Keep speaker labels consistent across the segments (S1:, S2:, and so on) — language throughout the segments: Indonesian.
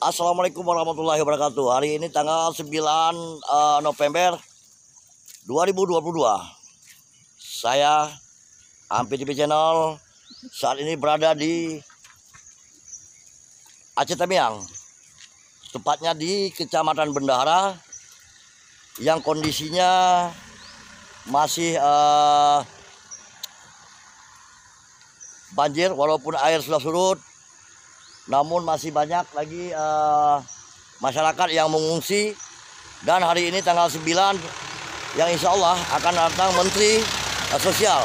S1: Assalamualaikum warahmatullahi wabarakatuh. Hari ini tanggal 9 November 2022. Saya Ampi TV Channel saat ini berada di Aceh Tamiang, tepatnya di Kecamatan Bendahara yang kondisinya masih banjir. Walaupun air sudah surut, namun masih banyak lagi masyarakat yang mengungsi. Dan hari ini tanggal 9 yang insya Allah akan datang Menteri Sosial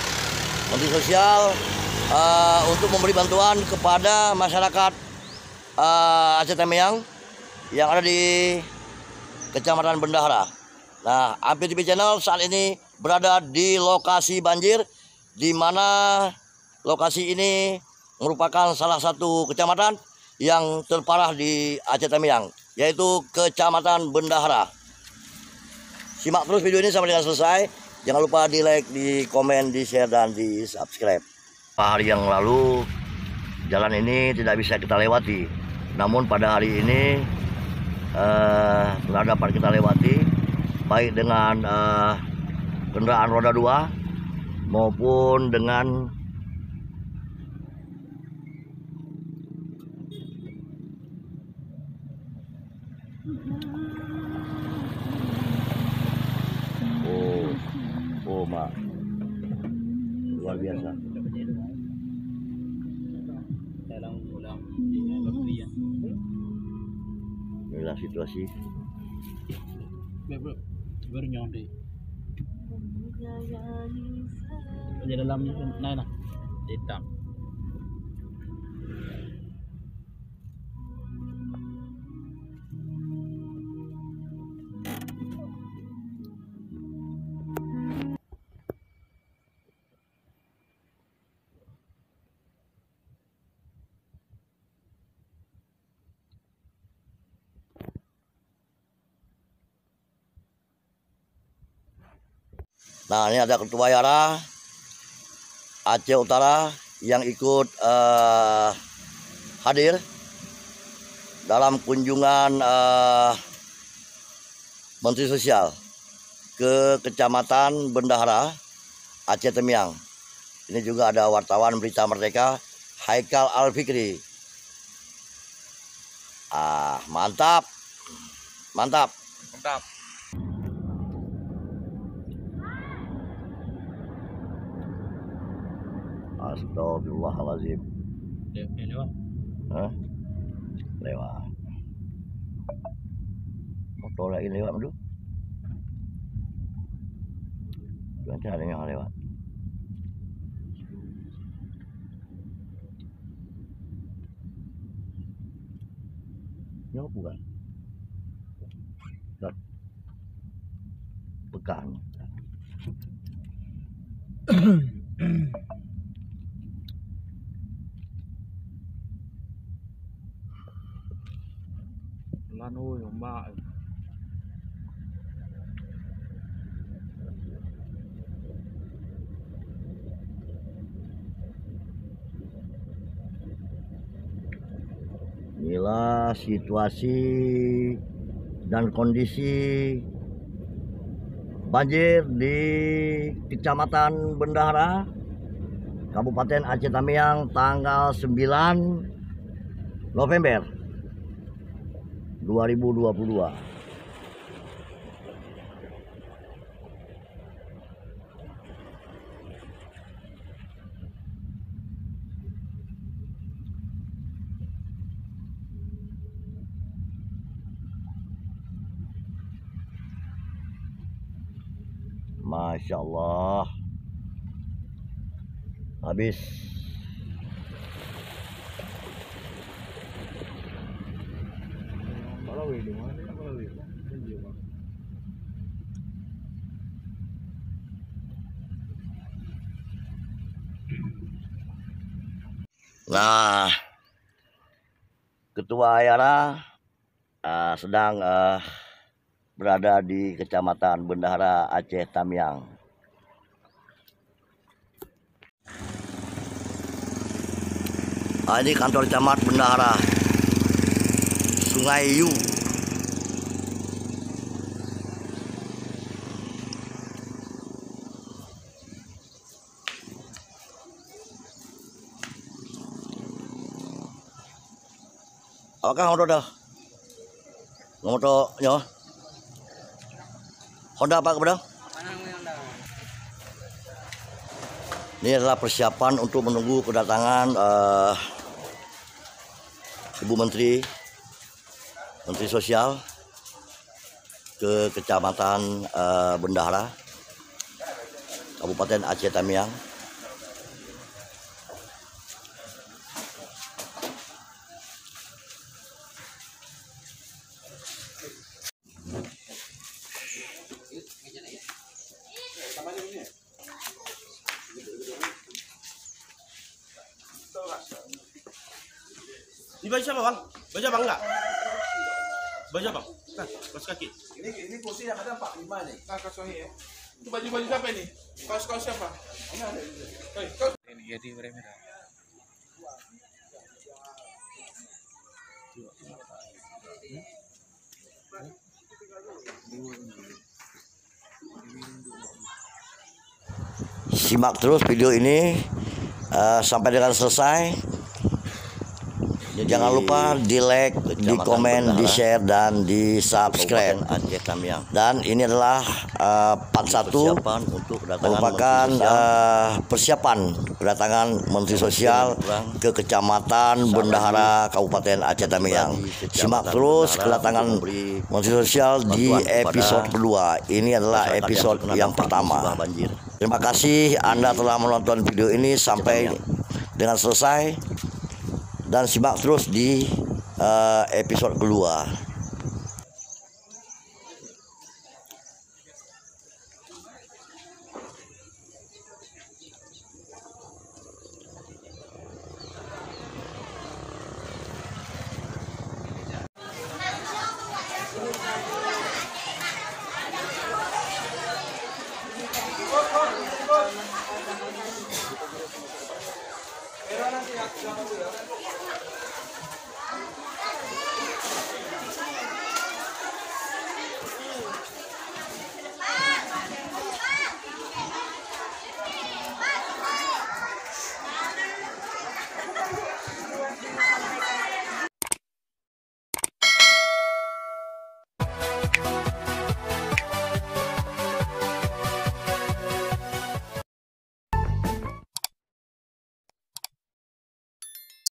S1: untuk memberi bantuan kepada masyarakat Aceh Tamiang yang ada di Kecamatan Bendahara. Nah, Ampi TV Channel saat ini berada di lokasi banjir, di mana lokasi ini merupakan salah satu kecamatan yang terparah di Aceh Tamiang, yaitu Kecamatan Bendahara. Simak terus video ini sampai dengan selesai. Jangan lupa di like, di komen, di share, dan di subscribe. Hari yang lalu jalan ini tidak bisa kita lewati, namun pada hari ini sudah dapat kita lewati, baik dengan kendaraan roda 2 maupun dengan Mak, luar biasa. Inilah situasi.
S2: Baru nyonde. Di dalamnya nah, hitam.
S1: Nah, ini ada Ketua Yara Aceh Utara yang ikut hadir dalam kunjungan Menteri Sosial ke Kecamatan Bendahara, Aceh Tamiang. Ini juga ada wartawan Berita Merdeka, Haikal Al-Fikri. Mantap. Mantap.
S2: Mantap.
S1: Astagfirullahaladzim.
S2: Lewat.
S1: Hah? Lewat. Motor lagi lewat dulu. Nanti ada yang lewat. Ini apa bukan? Pegang.
S2: Lan ôi ông bà ơi.
S1: Inilah situasi dan kondisi banjir di Kecamatan Bendahara, Kabupaten Aceh Tamiang, tanggal 9 November 2022. Masya Allah, habis. Nah, Ketua Yara sedang berada di Kecamatan Bendahara, Aceh Tamiang. Ini kantor camat Bendahara. Sungai Yu. Apakah Honda dah? Ngomoto nyo? Honda apa kepada? Ini adalah persiapan untuk menunggu kedatangan Ibu Menteri Sosial ke Kecamatan Bendahara, Kabupaten Aceh Tamiang.
S3: Ini baju siapa bang? Baju abang enggak? Baju abang? Nah, kaos kaki.
S4: Ini kursi yang ada 45 nih.
S5: Nah, kaos kaki ya. Itu baju siapa ini? Kaos siapa? Ini ada. Kaos.
S2: Ini jadi merah.
S1: Simak terus video ini sampai dengan selesai. Jangan lupa di like, di komen, di share, dan di subscribe. Dan ini adalah part 1 merupakan persiapan kedatangan Menteri Sosial ke Kecamatan Bendahara, Kabupaten Aceh Tamiang. Simak terus kedatangan Menteri Sosial di episode kedua. Ini adalah episode yang pertama. Terima kasih Anda telah menonton video ini sampai dengan selesai. Dan simak terus di episode kedua.